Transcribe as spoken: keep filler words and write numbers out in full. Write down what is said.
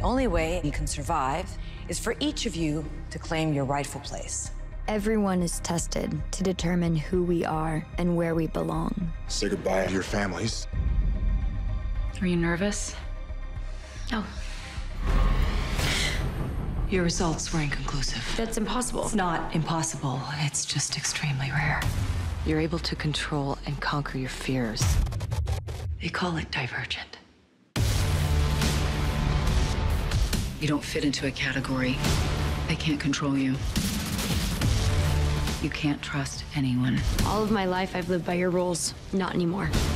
only way you can survive is for each of you to claim your rightful place. Everyone is tested to determine who we are and where we belong. Say goodbye to your families. Are you nervous? No. Your results were inconclusive. That's impossible. It's not impossible. It's just extremely rare. You're able to control and conquer your fears. They call it Divergent. You don't fit into a category. They can't control you. You can't trust anyone. All of my life, I've lived by your rules. Not anymore.